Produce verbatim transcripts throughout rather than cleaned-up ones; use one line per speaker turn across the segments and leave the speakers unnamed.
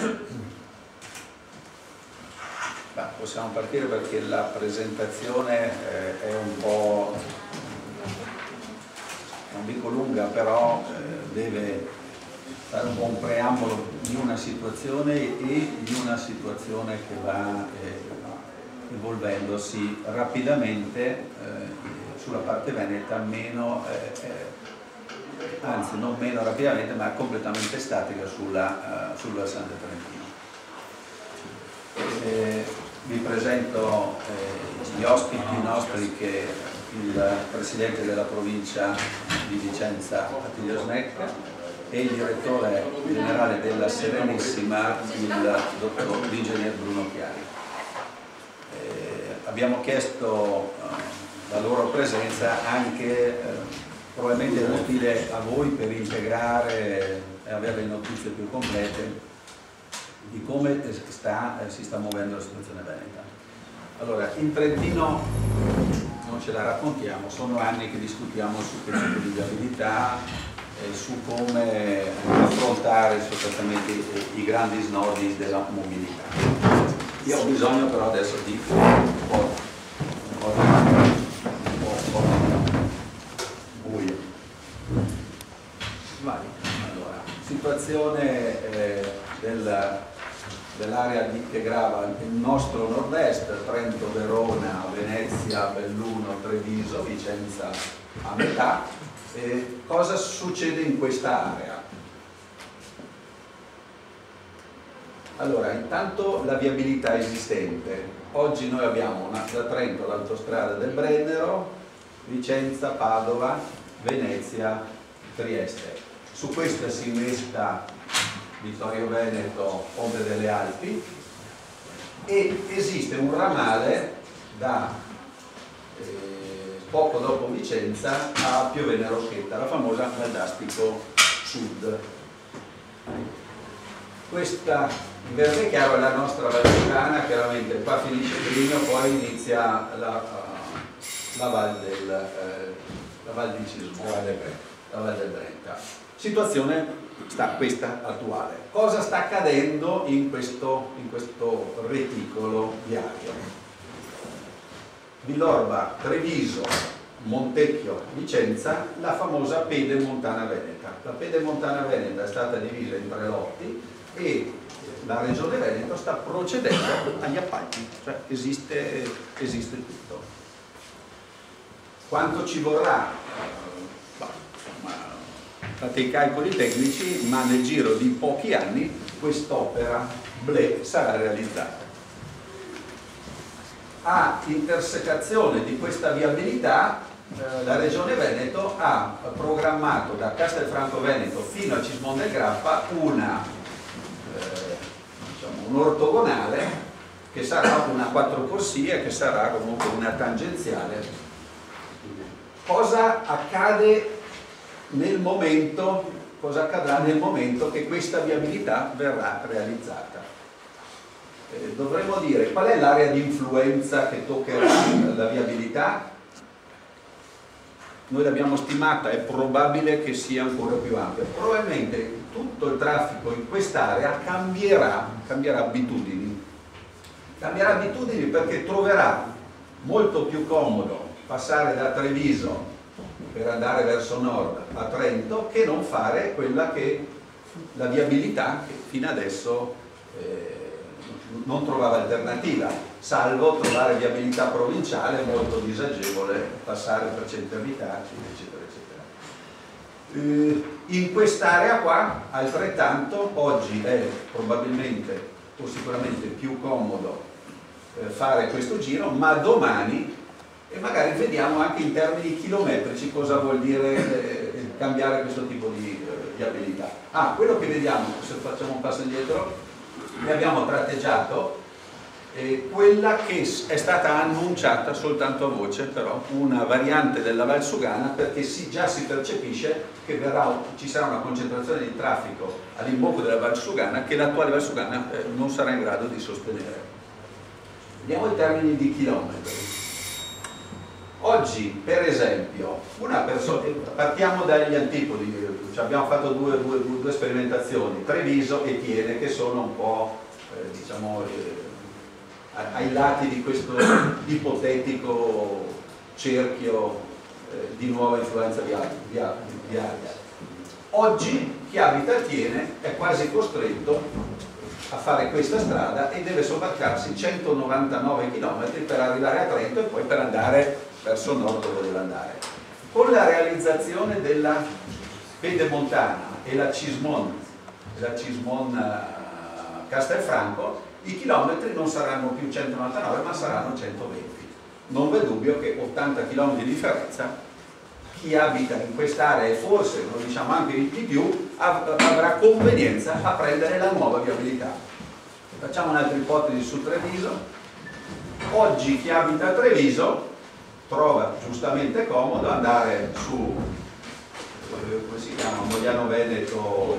Beh, possiamo partire perché la presentazione eh, è un po', non dico lunga, però eh, deve fare un po' un preambolo di una situazione e di una situazione che va eh, evolvendosi rapidamente eh, sulla parte veneta, meno, eh, eh, anzi non meno rapidamente, ma completamente statica sulla, uh, sul versante trentino. Eh, vi presento eh, gli ospiti nostri, che il Presidente della provincia di Vicenza Attilio Snecca e il Direttore Generale della Serenissima, il Dottor l'Ingegner Bruno Chiari. Eh, abbiamo chiesto eh, la loro presenza anche eh, probabilmente utile a voi per integrare e avere le notizie più complete di come sta, eh, si sta muovendo la situazione veneta. Allora, in Trentino non ce la raccontiamo, sono anni che discutiamo su questo tipo di viabilità e su come affrontare sostanzialmente i, i grandi snodi della mobilità. Io ho bisogno però adesso di un po', un po', un po', un po' buio. Vai. Allora, situazione eh, del dell'area che grava il nostro nord-est, Trento, Verona, Venezia, Belluno, Treviso, Vicenza a metà. E cosa succede in questa area? Allora, intanto la viabilità esistente. Oggi noi abbiamo una, da Trento l'autostrada del Brennero, Vicenza, Padova, Venezia, Trieste. Su questa si innesta Vittorio Veneto, Ponte delle Alpi, e esiste un ramale da eh, poco dopo Vicenza a Piovene Rocchetta, la famosa Valdastico Sud. Questa in verde chiaro è la nostra Valsugana, chiaramente qua finisce Grigno, poi inizia la, la Val del eh, la Val di Cismo, la Val del Brenta. Situazione sta questa attuale. Cosa sta accadendo in questo, in questo reticolo viario? Villorba, Treviso, Montecchio, Vicenza, la famosa Pedemontana Veneta. La Pedemontana Veneta è stata divisa in tre lotti e la Regione Veneto sta procedendo agli appalti, cioè esiste, esiste tutto. Quanto ci vorrà? Fate i calcoli tecnici, ma nel giro di pochi anni quest'opera Ble sarà realizzata. A intersecazione di questa viabilità eh, la Regione Veneto ha programmato da Castelfranco Veneto fino a Cismon del Grappa una, eh, diciamo, un ortogonale che sarà una quattro corsie, che sarà comunque una tangenziale. Cosa accade nel momento, cosa accadrà nel momento che questa viabilità verrà realizzata? Eh, dovremmo dire qual è l'area di influenza che toccherà la viabilità. Noi l'abbiamo stimata, è probabile che sia ancora più ampia. Probabilmente tutto il traffico in quest'area cambierà, cambierà abitudini. Cambierà abitudini perché troverà molto più comodo passare da Treviso per andare verso nord a Trento che non fare quella che la viabilità che fino adesso eh, non trovava alternativa, salvo trovare viabilità provinciale molto disagevole, passare per centri abitati, eccetera, eccetera. Eh, in quest'area qua, altrettanto, oggi è probabilmente o sicuramente più comodo eh, fare questo giro, ma domani, e magari vediamo anche in termini chilometrici cosa vuol dire eh, cambiare questo tipo di eh, viabilità. Ah, quello che vediamo, se facciamo un passo indietro, ne abbiamo tratteggiato eh, quella che è stata annunciata soltanto a voce, però una variante della Valsugana, perché si, già si percepisce che verrà, ci sarà una concentrazione di traffico all'imbocco della Valsugana che l'attuale Valsugana eh, non sarà in grado di sostenere. Vediamo i termini di chilometri. Oggi, per esempio, una persona, partiamo dagli antipodi, abbiamo fatto due, due, due sperimentazioni, Treviso e Thiene, che sono un po' eh, diciamo eh, ai lati di questo ipotetico cerchio eh, di nuova influenza viaria. Oggi chi abita a Thiene è quasi costretto a fare questa strada e deve sobbarcarsi centonovantanove chilometri per arrivare a Trento e poi per andare verso nord dove deve andare. Con la realizzazione della Pedemontana e la Cismon, la Cismon uh, Castelfranco, i chilometri non saranno più centonovantanove ma saranno centoventi. Non v'è dubbio che ottanta chilometri di differenza, chi abita in quest'area e forse, lo diciamo anche di più, av avrà convenienza a prendere la nuova viabilità. Facciamo un'altra ipotesi su Treviso. Oggi chi abita a Treviso trova giustamente comodo andare su, come si chiama, Mogliano Veneto,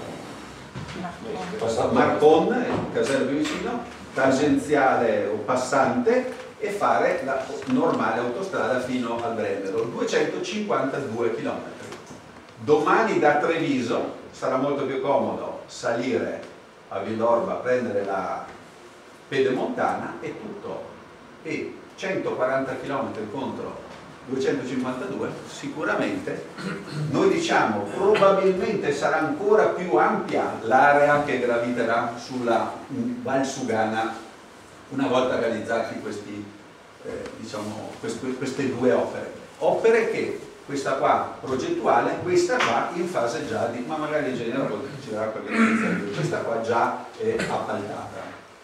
Marcon, il casello più vicino, tangenziale o passante, e fare la normale autostrada fino al Brennero, duecentocinquantadue chilometri. Domani da Treviso sarà molto più comodo salire a Villorba, prendere la Pedemontana e tutto, e centoquaranta chilometri contro duecentocinquantadue, sicuramente noi diciamo probabilmente sarà ancora più ampia l'area che graviterà sulla Valsugana una volta realizzati questi, eh, diciamo, queste, queste due opere. Opere che questa qua progettuale, questa qua in fase già di, ma magari l'ingegnere ci darà qualche notizia, questa qua già è appaltata.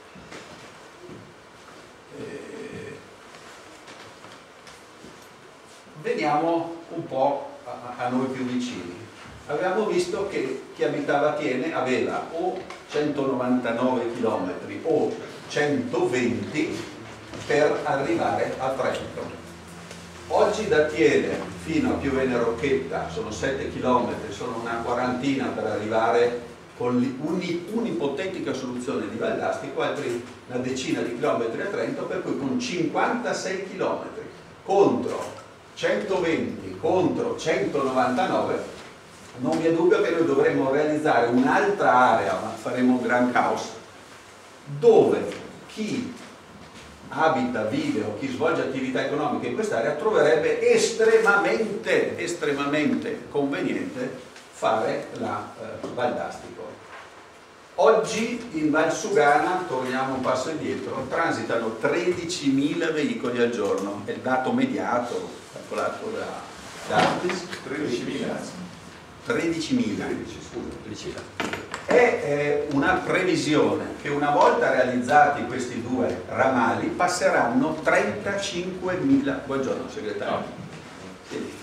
Eh, veniamo un po' a, a noi più vicini. Avevamo visto che chi abitava a Thiene aveva o centonovantanove chilometri o centoventi per arrivare a Trento. Oggi da Thiene fino a Piovene Rocchetta sono sette chilometri, sono una quarantina per arrivare con un'ipotetica soluzione di Valdastico, altri una decina di chilometri a Trento, per cui con cinquantasei chilometri contro centoventi contro centonovantanove non vi è dubbio che noi dovremmo realizzare un'altra area, ma faremo un gran caos, dove chi abita, vive o chi svolge attività economiche in quest'area troverebbe estremamente, estremamente conveniente fare la eh, Valdastico. Oggi in Valsugana, torniamo un passo indietro, transitano tredicimila veicoli al giorno, è il dato mediato calcolato da Artis. tredicimila. tredicimila. È eh, una previsione che una volta realizzati questi due ramali passeranno trentacinquemila, buongiorno segretario, sì.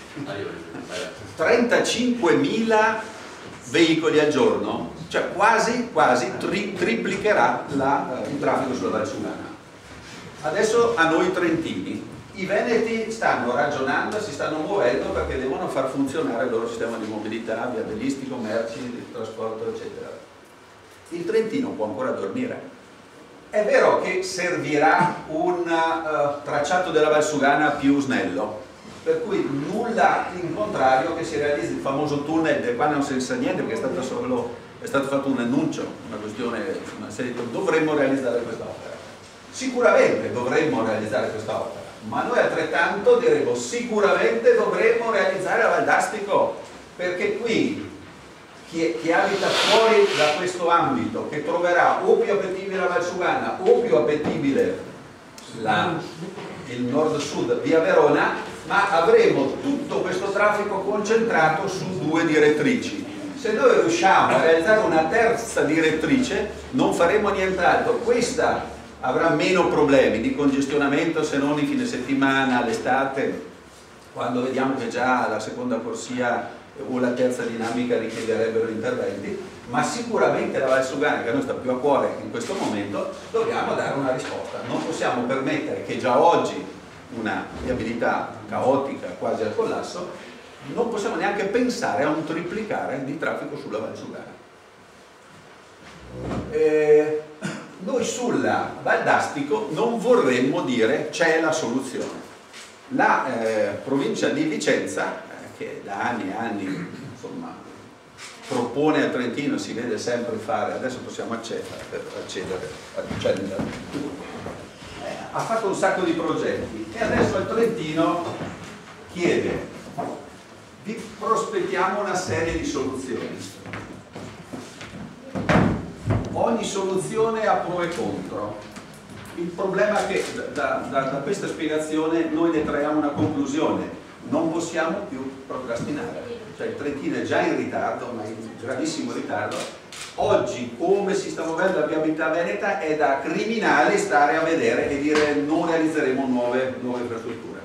trentacinquemila veicoli al giorno, cioè quasi, quasi tri triplicherà la, eh, il traffico sulla Valsugana. Adesso a noi trentini, i veneti stanno ragionando, si stanno muovendo perché devono far funzionare il loro sistema di mobilità, viabilistico, merci, trasporto, eccetera. Il trentino può ancora dormire. È vero che servirà un uh, tracciato della Valsugana più snello, per cui nulla in contrario che si realizzi il famoso tunnel, del quale non si sa niente perché è stato, solo, è stato fatto un annuncio, una questione, una serie di... dovremmo realizzare questa opera. Sicuramente dovremmo realizzare questa opera, ma noi altrettanto diremo sicuramente dovremmo realizzare la Valdastico, perché qui chi, chi abita fuori da questo ambito, che troverà o più appetibile la Valsugana o più appetibile la, il nord-sud via Verona, ma avremo tutto questo traffico concentrato su due direttrici. Se noi riusciamo a realizzare una terza direttrice non faremo nient'altro. Questa avrà meno problemi di congestionamento, se non in fine settimana, l'estate, quando vediamo che già la seconda corsia o la terza dinamica richiederebbero interventi, ma sicuramente la Valsugana, che a noi sta più a cuore in questo momento, dobbiamo dare una risposta. Non possiamo permettere che già oggi una viabilità caotica, quasi al collasso, non possiamo neanche pensare a un triplicare di traffico sulla Valsugana. Eh, Noi sulla Valdastico non vorremmo dire c'è la soluzione. La eh, provincia di Vicenza, eh, che da anni e anni insomma, propone al Trentino, si vede sempre fare, adesso possiamo accedere, per accedere, accedere eh, ha fatto un sacco di progetti e adesso al Trentino chiede, vi prospettiamo una serie di soluzioni. Ogni soluzione ha pro e contro. Il problema è che da, da, da questa spiegazione noi ne traiamo una conclusione: non possiamo più procrastinare. Cioè il Trentino è già in ritardo, ma in gravissimo ritardo. Oggi, come si sta muovendo la viabilità veneta, è da criminali stare a vedere e dire non realizzeremo nuove, nuove infrastrutture.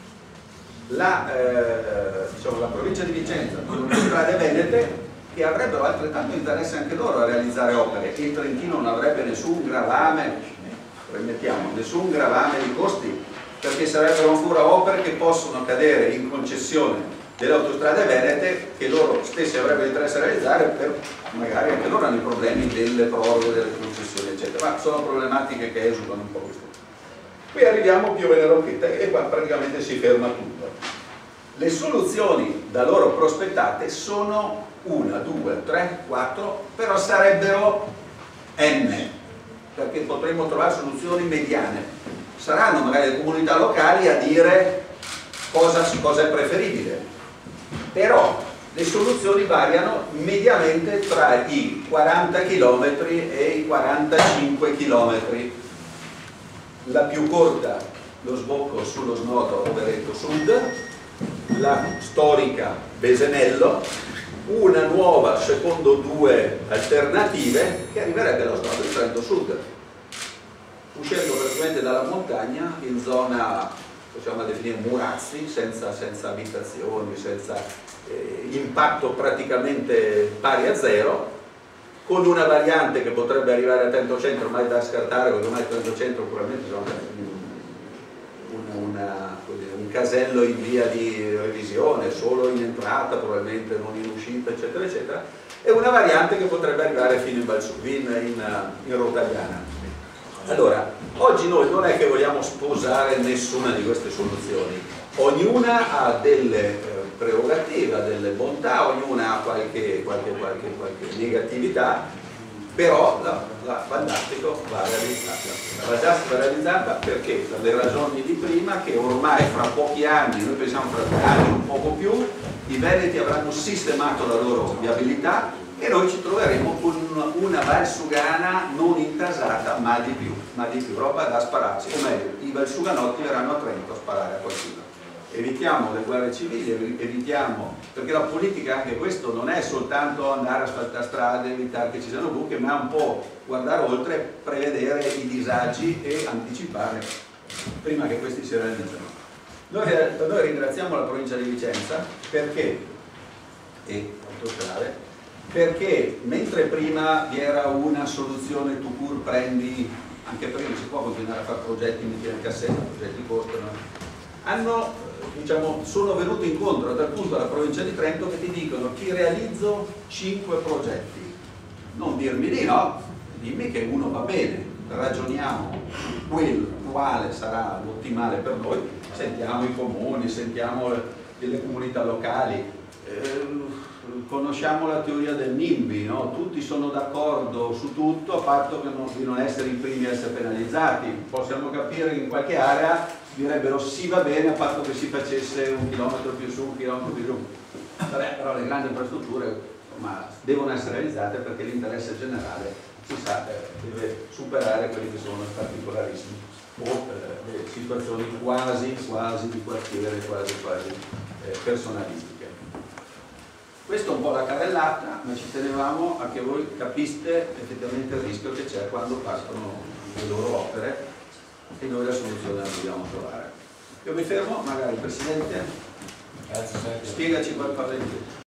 La, eh, diciamo, la provincia di Vicenza, con le strade venete, che avrebbero altrettanto interesse anche loro a realizzare opere, e il Trentino non avrebbe nessun gravame, permettiamo, nessun gravame di costi, perché sarebbero ancora opere che possono cadere in concessione delle autostrade venete, che loro stessi avrebbero interesse a realizzare, per magari anche loro hanno i problemi delle proroghe delle concessioni eccetera, ma sono problematiche che esulano un po' questo. Qui arriviamo più o meno rocchetta e qua praticamente si ferma tutto. Le soluzioni da loro prospettate sono una, due, tre, quattro, però sarebbero n, perché potremmo trovare soluzioni mediane. Saranno magari le comunità locali a dire cosa, cosa è preferibile, però le soluzioni variano mediamente tra i quaranta chilometri e i quarantacinque chilometri. La più corta, lo sbocco sullo snodo Rovereto Sud, la storica Besenello, una nuova secondo due alternative che arriverebbe allo snodo di Trento Sud, uscendo praticamente dalla montagna in zona, possiamo definire murazzi, senza, senza abitazioni, senza eh, impatto praticamente pari a zero, con una variante che potrebbe arrivare a Trento Centro, ma è da scartare perché ormai Trento Centro probabilmente sono una, una, un casello in via di revisione, solo in entrata, probabilmente non in uscita, eccetera, eccetera, e una variante che potrebbe arrivare fino in Valsugin, in, in Rotagliana. Allora, oggi noi non è che vogliamo sposare nessuna di queste soluzioni, ognuna ha delle eh, prerogative, ha delle bontà, ognuna ha qualche, qualche, qualche, qualche negatività, però la, la Valdastico va realizzata. La Valdastico va realizzata perché? Per le ragioni di prima, che ormai fra pochi anni, noi pensiamo fra tre anni, un poco più, i veneti avranno sistemato la loro viabilità e noi ci troveremo con una, una valsugana non intasata, ma di più, ma di più, roba da spararci, o meglio, i valsuganotti verranno a Trento a sparare a qualcuno. Evitiamo le guerre civili, evitiamo, perché la politica anche questo non è soltanto andare a asfaltare strade, evitare che ci siano buche, ma è un po' guardare oltre, prevedere i disagi e anticipare prima che questi si realizzino. Noi, noi ringraziamo la provincia di Vicenza perché, e autostrade, perché mentre prima vi era una soluzione tu pur prendi, anche perché non si può continuare a fare progetti in cassetto, progetti costano, hanno, diciamo, sono venuti incontro dal punto alla provincia di Trento che ti dicono: ti realizzo cinque progetti, non dirmi di no, dimmi che uno va bene, ragioniamo su quello quale sarà l'ottimale per noi, sentiamo i comuni, sentiamo le comunità locali, eh, conosciamo la teoria del NIMBY, no? Tutti sono d'accordo su tutto a patto che non, di non essere i primi a essere penalizzati. Possiamo capire che in qualche area direbbero sì, va bene a patto che si facesse un chilometro più su, un chilometro più giù. Vabbè, però le grandi infrastrutture insomma, devono essere realizzate perché l'interesse generale, si sa, eh, deve superare quelli che sono i particolarismi o eh, le situazioni quasi, quasi di quartiere, quasi, quasi eh, personalistiche. Questa è un po' la carrellata, ma ci tenevamo a che voi capiste effettivamente il rischio che c'è quando partono le loro opere e noi la soluzione la dobbiamo trovare. Io mi fermo, magari il Presidente, spiegaci qualcosa in più.